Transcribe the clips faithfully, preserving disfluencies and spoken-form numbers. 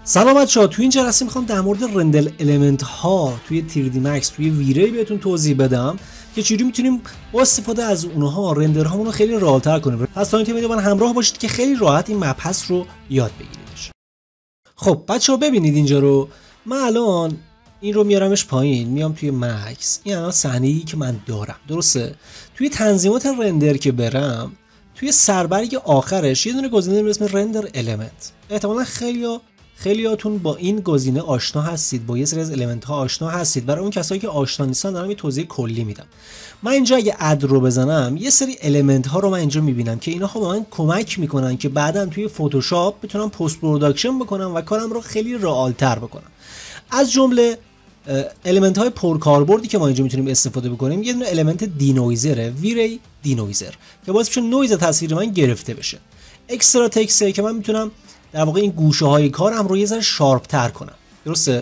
سلام بچه‌ها، تو این جلسه میخوام در مورد رندر المنت ها توی تری دی مکس توی ویری بهتون توضیح بدم که چجوری میتونیم با استفاده از اونها رندرهامون رو خیلی راحت‌تر کنیم. پس تا این ویدیو من همراه باشید که خیلی راحت این مبحث رو یاد بگیریدش. خب بچه‌ها ببینید اینجا رو، من الان این رو میارمش پایین، میام توی مکس. این الان صحنه‌ای که من دارم، درسته؟ توی تنظیمات رندر که برم، توی سربرگ آخرش یه دونه گزینه به اسم رندر المنت. احتمالاً خیلی‌ها خیلیاتون با این گزینه آشنا هستید، با یه سری از المنت ها آشنا هستید. برای اون کسایی که آشنا نیستن دارم یه توضیح کلی میدم. من اینجا اگه اد رو بزنم، یه سری المنت ها رو من اینجا میبینم که اینا به من کمک میکنن که بعداً توی فتوشاپ بتونم پست پروداکشن بکنم و کارم رو خیلی رئال‌تر بکنم. از جمله المنت های پرکاربردی که ما اینجا میتونیم استفاده بکنیم، یه دونه المنت دینویزره، ویری دینویزر، که باعث میشه نویز تصویر من گرفته بشه. اکسترا تکسه که من میتونم در واقع این گوشه های کارم رو یه ذره شارپ تر کنم، درسته؟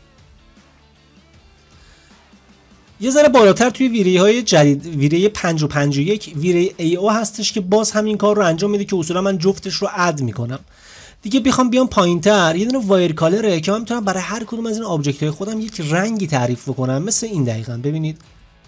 یه ذره بالاتر توی ویری های جدید، ویری پنج و پنج و یک ویری ای او هستش که باز همین کار رو انجام میده که اصولا من جفتش رو اد میکنم. دیگه بخوام بیام پایینتر، یه دونه وایر کالره که من میتونم برای هر کدوم از این آبجکت های خودم یک رنگی تعریف بکنم، مثل این دقیقاً. ببینید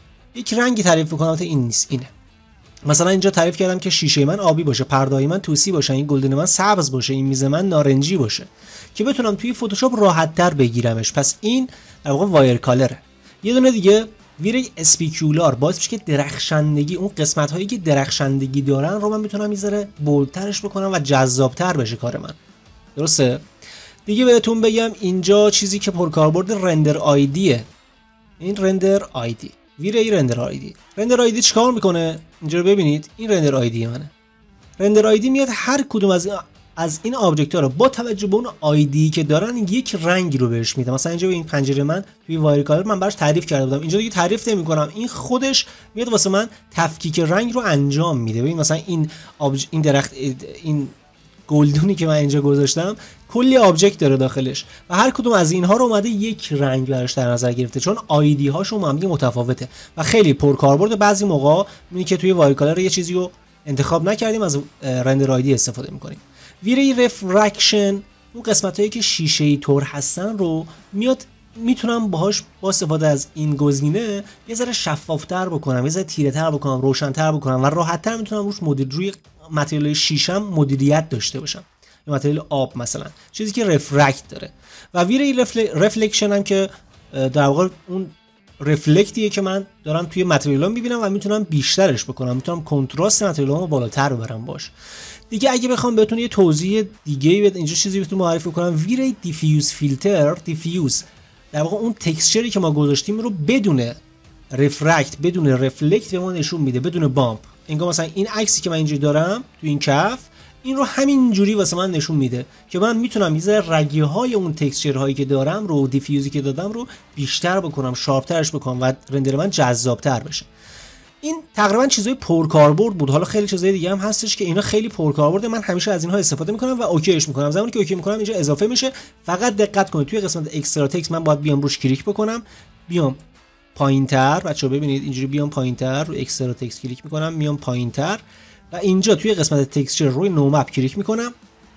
یک رنگی تعریف بکنم، تا این نیست، اینه. مثلا اینجا تعریف کردم که شیشه من آبی باشه، پرده‌های من توسی باشه، این گلدن من سبز باشه، این میز من نارنجی باشه، که بتونم توی فتوشاپ راحت‌تر بگیرمش. پس این در واقع وایر کالره. یه دونه دیگه ویری اسپیکولار، باعث میشه که درخشندگی، اون قسمت‌هایی که درخشندگی دارن رو من میتونم یه ذره بولدترش بکنم و جذاب‌تر بشه کار من، درسته؟ دیگه بهتون بگم اینجا چیزی که پرکاربرد رندر آیدیه، این رندر آیدی، ویری رندر آیدی. رندر آیدی چیکار میکنه؟ اینجا رو ببینید، این رندر آیدی منه. رندر آیدی میاد هر کدوم از این از این آبجکت ها رو با توجه به اون آیدی که دارن یک رنگی رو بهش میده. مثلا اینجا به این پنجره من توی وایر کالر من براش تعریف کرده بودم، اینجا دیگه تعریف نمیکنم، این خودش میاد واسه من تفکیک رنگ رو انجام میده. ببین مثلا این آبج... این درخت، این گلدونی که من اینجا گذاشتم کلی آبجکت داره داخلش و هر کدوم از اینها رو اومده یک رنگ براش در نظر گرفته، چون آیدی هاشون هم دیگه متفاوته و خیلی پرکاربرد. بعضی موقع میبینی که توی وایر کالر یه چیزی رو انتخاب نکردیم، از رندر آیدی استفاده میکنیم. ویری رفرکشن، اون قسمتایی که شیشه‌ای طور هستن رو میاد، میتونم باهاش با استفاده از این گزینه یه ذره شفافتر بکنم، یه ذره تیره‌تر بکنم، روشن‌تر بکنم و راحت‌تر میتونم روش مدل روی متریال شیشم مدیریت داشته باشم، یا متریال آب مثلا، چیزی که رفرکت داره. و ویری رفلکشن هم که در واقع اون رفلکتیه که من دارم توی متریالام میبینم و میتونم بیشترش بکنم، میتونم کنتراست متریالامو بالاتر ببرم باش. دیگه اگه بخوام بهتون یه توضیح دیگه بد اینجا چیزی بهتون معرفی کنم، ویری دیفیوز فیلتر، دیفیوز در واقع اون تکسچری که ما گذاشتیم رو بدون رفرکت، بدون رفلکت به ما نشون میده، بدون بامپ. انگار مثلا این عکسی که من اینجا دارم تو این کف، این رو همین جوری واسه من نشون میده که من میتونم یه ذره رگه های اون تکسچر هایی که دارم رو، دیفیوزی که دادم رو بیشتر بکنم، شارپ‌ترش بکنم و رندر من جذاب‌تر بشه. این تقریبا چیزای پرکاربرد بود. حالا خیلی چیزای دیگه هم هستش که اینا خیلی پرکاربرده، من همیشه از اینها استفاده میکنم و اوکیش میکنم. زمانی که اوکی میکنم اینجا اضافه میشه. فقط دقت کنید توی قسمت اکسترا تکست من باید بیام روش کلیک بکنم، بیام پایینتر. بچه‌ها ببینید اینجوری بیام پایینتر، رو اکسترا تکست کلیک میکنم، میام پایینتر و اینجا توی قسمت تکسچر روی نو مپ کلیک میکنم.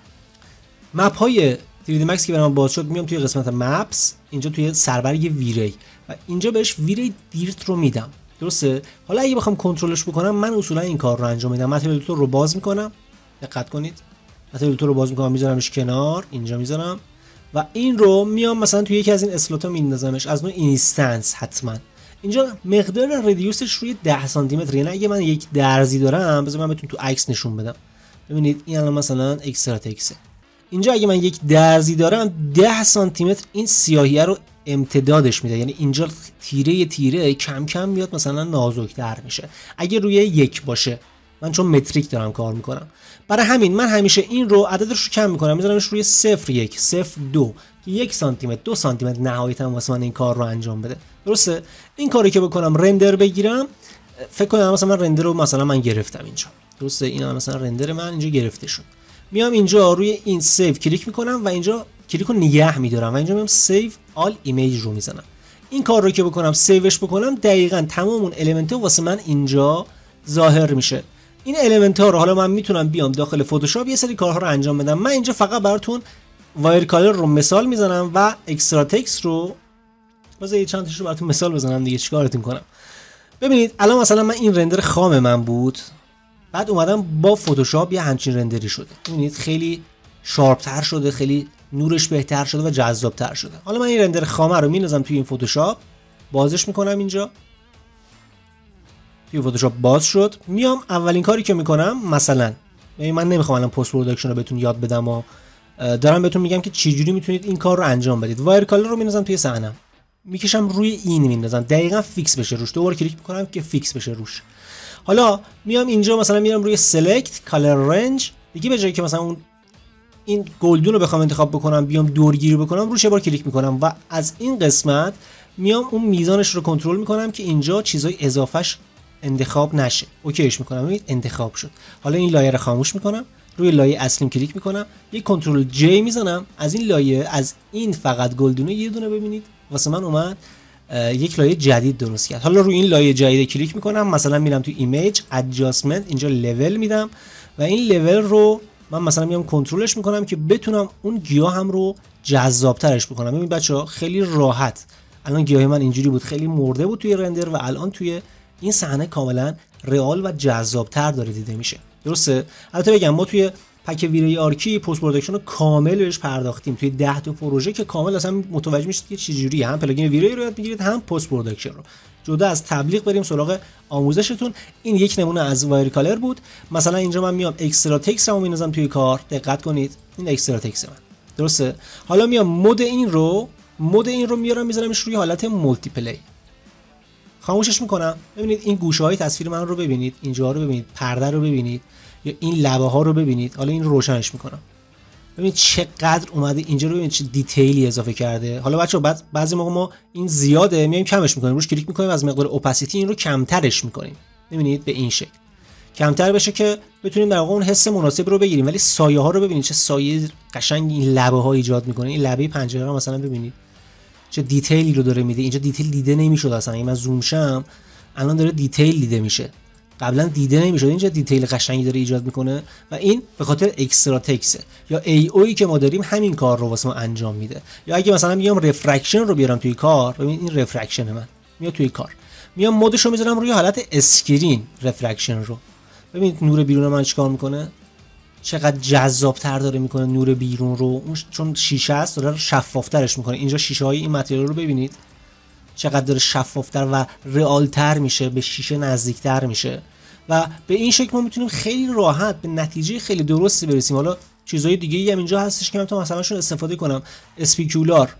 مپ های تری دی مکس که برام باز شد، میام توی قسمت مپس، اینجا توی سربرگ ویری و اینجا بهش ویری دیرت رو میدم، درسته؟ حالا اگه بخوام کنترلش بکنم، من اصولا این کار رو انجام میدم. متریال تور رو باز میکنم، دقت کنید، متریال تور رو باز میکنم، میذارمش کنار، اینجا میذارم و این رو میام مثلا توی یکی از این اسلوت ها میندازمش، از نوع اینستنس. حتما اینجا مقدار ردیوسش روی ده سانتی متر، یعنی اگه من یک درزی دارم، بذار من بهتون تو عکس نشون بدم. ببینید این الان مثلا اکسترا تکسه، اینجا اگه من یک درزی دارم ده سانتی متر این سیاهیه رو امتدادش میده، یعنی اینجا تیره تیره کم کم میاد مثلا نازک‌تر میشه اگه روی یک باشه. من چون متریک دارم کار میکنم، برای همین من همیشه این رو عددش رو کم میکنم، میذارمش روی صفر یک، صفر دو، که یک سانتی متر، دو سانتی متر نهایتا واسه من این کار رو انجام بده، درسته؟ این کاری که بکنم رندر بگیرم، فکر کنم مثلا من رندر رو مثلا من گرفتم اینجا، درسته؟ اینا مثلا رندر من اینجا گرفته شد. میام اینجا روی این سیو کلیک میکنم و اینجا کلیک رو نگه میدارم و اینجا میام سیو آل ایمیج رو میزنم. این کار رو که بکنم، سیوش بکنم، دقیقاً تمام اون المنت ها واسه من اینجا ظاهر میشه. این المنت ها رو حالا من میتونم بیام داخل فتوشاپ یه سری کارها رو انجام بدم. من اینجا فقط براتون وایر کالر رو مثال میزنم و اکسترا تکست رو بذار یه چند تاشو رو براتون مثال بزنم دیگه چیکارتون کنم. ببینید الان مثلا من این رندر خام من بود، بعد اومدم با فتوشاپ یه همچین رندری شده. ببینید خیلی شارپ تر شده، خیلی نورش بهتر شده و جذاب تر شده. حالا من این رندر خامه رو میندازم توی این فتوشاپ، بازش میکنم اینجا. توی فتوشاپ باز شد. میام اولین کاری که میکنم مثلا من نمیخوام الان پست پروداکشن رو بهتون یاد بدم و دارم بهتون میگم که چجوری میتونید این کار رو انجام بدید. وایر کالر رو میندازم توی صحنم، میکشم روی این میندازم دقیقاً فیکس بشه روش. دوباره کلیک میکنم که فیکس بشه روش. حالا میام اینجا مثلا میرم روی سلکت کالر رنج دیگه، به جایی که مثلا اون این گلدون رو بخوام انتخاب بکنم بیام دورگیری بکنم روش یه بار کلیک میکنم و از این قسمت میام اون میزانش رو کنترل میکنم که اینجا چیزای اضافهش انتخاب نشه. اوکیش میکنم. ببینید انتخاب شد. حالا این لایه رو خاموش میکنم، روی لایه اصلیم کلیک میکنم، یک کنترل جی میزنم، از این لایه از این فقط گلدونه یه دونه ببینید واسه من اومد یک لایه جدید درست کرد. حالا روی این لایه جدید کلیک میکنم، مثلا میرم تو ایمیج ادجاستمنت، اینجا لول میدم و این لول رو من مثلا میام کنترلش میکنم که بتونم اون گیاه هم رو جذابترش بکنم. ببین بچه‌ها خیلی راحت الان گیاه من اینجوری بود، خیلی مرده بود توی رندر و الان توی این صحنه کاملا رئال و جذابتر داره دیده میشه. درسته؟ البته بگم ما توی پک ویری آرکی پست پروداکشن رو کامل بهش پرداختیم توی ده تا پروژه که کامل اصلا متوجه میشید که چه جوریه، هم پلاگین ویری رو یاد میگیرید هم پست پروداکشن رو. جدا از تبلیغ بریم سراغ آموزشتون. این یک نمونه از وایر کالر بود. مثلا اینجا من میام اکسترا تکست رو میندازم توی کار، دقت کنید این اکسترا تکست من. درسته؟ حالا میام مود این رو مود این رو میارم میذارمش روی حالت مولتی پلی، خاموشش میکنم. ببینید این گوشه های تصویر من رو ببینید، اینجا رو ببینید، پرده رو ببینید یا این لبه ها رو ببینید. حالا این رو روشنش میکنم، ببینید چقدر اومده اینجا رو، ببینید چه دیتیلی اضافه کرده. حالا بچه‌ها بعد بعضی موقع ما این زیاده میایم کمش میکنیم، روش کلیک میکنیم از مقدار اوپاسیتی این رو کمترش میکنیم. ببینید به این شکل کمتر بشه که بتونیم در واقع اون حس مناسب رو بگیریم. ولی سایه ها رو ببینید چه سایه قشنگ این لبه ها ایجاد میکنه. این لبه پنجره رو مثلا ببینید چه دیتیلی رو داره میده. اینجا دیتیل دیده نمیشد اصلا. اگه من زوم شم الان داره دیتیل دیده میشه، قبلا دیده نمیشد. اینجا دیتیل قشنگی داره ایجاد میکنه و این به خاطر اکسترا تکسه. یا ای اویی که ما داریم همین کار رو واسه ما انجام میده. یا اگه مثلا میام رفرکشن رو بیارم توی کار، ببین این رفرکشن من میاد توی کار، میام مودش رو میذارم روی حالت اسکرین رفرکشن رو. ببینید نور بیرون من چیکار میکنه، چقدر جذاب‌تر داره میکنه نور بیرون رو. اون چون شیشه است داره شفافترش میکنه. اینجا شیشه های این متریال رو ببینید چقدر داره شفافتر و رئالتر میشه، به شیشه نزدیکتر میشه و به این شکل ما میتونیم خیلی راحت به نتیجه خیلی درستی برسیم. حالا چیزهای دیگه ای هم اینجا هستش که من تو مثلا شون استفاده کنم. اسپیکولار،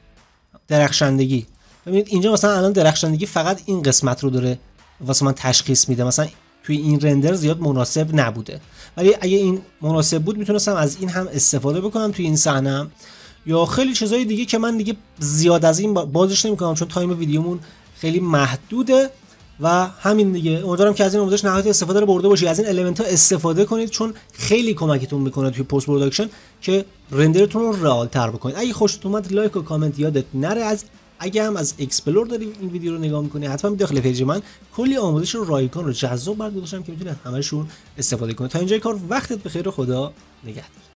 درخشندگی. ببینید اینجا مثلا الان درخشندگی فقط این قسمت رو داره واسه من تشخیص میده، مثلا توی این رندر زیاد مناسب نبوده، ولی اگه این مناسب بود میتونستم از این هم استفاده بکنم توی این صحنه. یا خیلی چیزای دیگه که من دیگه زیاد از این بازش نمی‌کنم چون تایم ویدیومون خیلی محدوده و همین دیگه. امیدوارم که از این آموزش نهایت استفاده رو برده باشید. از این المنت ها استفاده کنید چون خیلی کمکتون میکنه توی پست پروداکشن که رندرتون رو رئال تر بکنید. اگه خوشتون اومد لایک و کامنت یادت نره. از اگه هم از اکسپلور داری این ویدیو رو نگاه میکنی حتما داخل پیج من کلی آموزش رو رایگان رو جذاب برات گذاشتم که میتونید همشون استفاده کنید. تا اینجای کار وقتت بخیر و خدا نگهدار.